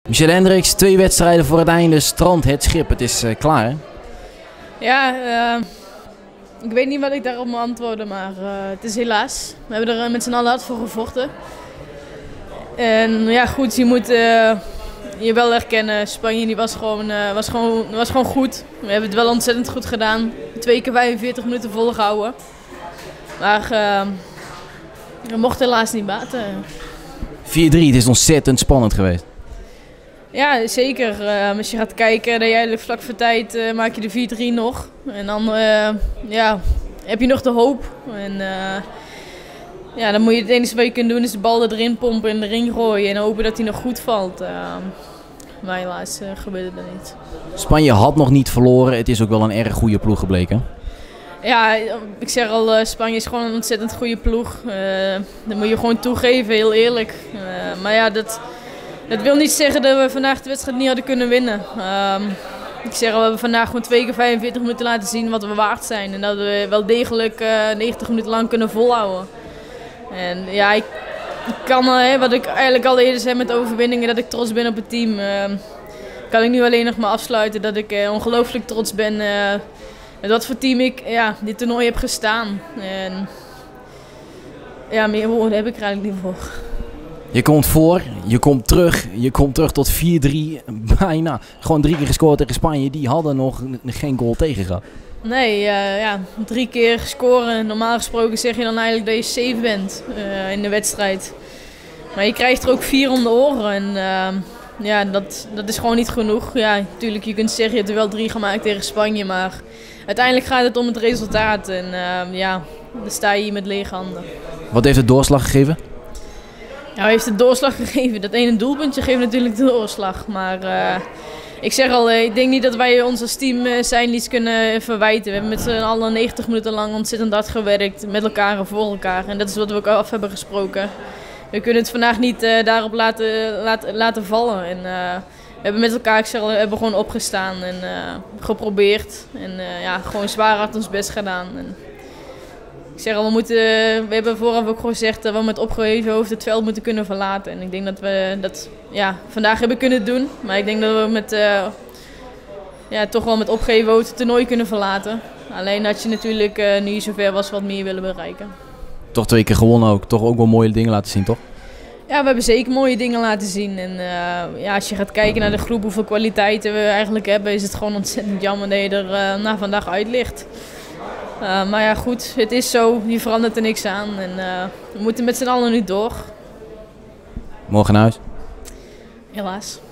Michelle Hendricks, 2 wedstrijden voor het einde, strand het schip. Het is klaar, hè? Ja, ik weet niet wat ik daarop moet antwoorden, maar het is helaas. We hebben er met z'n allen hard voor gevochten. En ja, goed, je moet je wel erkennen, Spanje die was gewoon goed. We hebben het wel ontzettend goed gedaan. 2 keer 45 minuten volgehouden. Maar we mochten helaas niet baten. 4-3, het is ontzettend spannend geweest. Ja, zeker. Als je gaat kijken, dat je eigenlijk vlak voor tijd maak je de 4-3 nog. En dan ja, heb je nog de hoop. En ja, dan moet je het enige wat je kunt doen is de bal erin pompen en erin gooien en hopen dat hij nog goed valt. Maar helaas gebeurde dat niet. Spanje had nog niet verloren, het is ook wel een erg goede ploeg gebleken. Ja, ik zeg al, Spanje is gewoon een ontzettend goede ploeg. Dat moet je gewoon toegeven, heel eerlijk. Maar ja, dat wil niet zeggen dat we vandaag de wedstrijd niet hadden kunnen winnen. Ik zeg al, we hebben vandaag gewoon 2 keer 45 minuten laten zien wat we waard zijn. En dat we wel degelijk 90 minuten lang kunnen volhouden. En ja, ik kan, wat ik eigenlijk al eerder zei met overwinningen, dat ik trots ben op het team. Kan ik nu alleen nog maar afsluiten dat ik ongelooflijk trots ben met wat voor team ik dit toernooi heb gestaan. En ja, meer woorden heb ik er eigenlijk niet voor. Je komt voor, je komt terug tot 4-3, bijna. Gewoon 3 keer gescoord tegen Spanje, die hadden nog geen goal tegen gehad. Nee, ja, 3 keer scoren. Normaal gesproken zeg je dan eigenlijk dat je safe bent in de wedstrijd. Maar je krijgt er ook 4 om de oren en ja, dat is gewoon niet genoeg. Ja, natuurlijk, je kunt zeggen je hebt er wel 3 gemaakt tegen Spanje, maar uiteindelijk gaat het om het resultaat. En ja, dan sta je hier met lege handen. Wat heeft het doorslag gegeven? Ja, hij heeft de doorslag gegeven. Dat ene doelpuntje geeft natuurlijk de doorslag. Maar ik zeg al, ik denk niet dat wij ons als team zijn iets kunnen verwijten. We hebben met z'n allen 90 minuten lang ontzettend hard gewerkt. Met elkaar en voor elkaar. En dat is wat we ook af hebben gesproken. We kunnen het vandaag niet daarop laten vallen. En, we hebben met elkaar, ik zeg al, we hebben gewoon opgestaan en geprobeerd. En ja, gewoon zwaar hard ons best gedaan. En, ik zeg al, we hebben vooraf ook gezegd dat we met opgeheven hoofd het veld moeten kunnen verlaten. En ik denk dat we dat vandaag hebben kunnen doen. Maar ik denk dat we toch wel met opgeheven hoofd het toernooi kunnen verlaten. Alleen had je natuurlijk nu zover was wat meer willen bereiken. Toch 2 keer gewonnen ook. Toch ook wel mooie dingen laten zien, toch? Ja, we hebben zeker mooie dingen laten zien. En ja, als je gaat kijken naar de groep, hoeveel kwaliteiten we eigenlijk hebben, is het gewoon ontzettend jammer dat je er vandaag uit ligt. Maar ja, goed, het is zo. Hier verandert er niks aan. En we moeten met z'n allen nu door. Morgen naar huis. Helaas.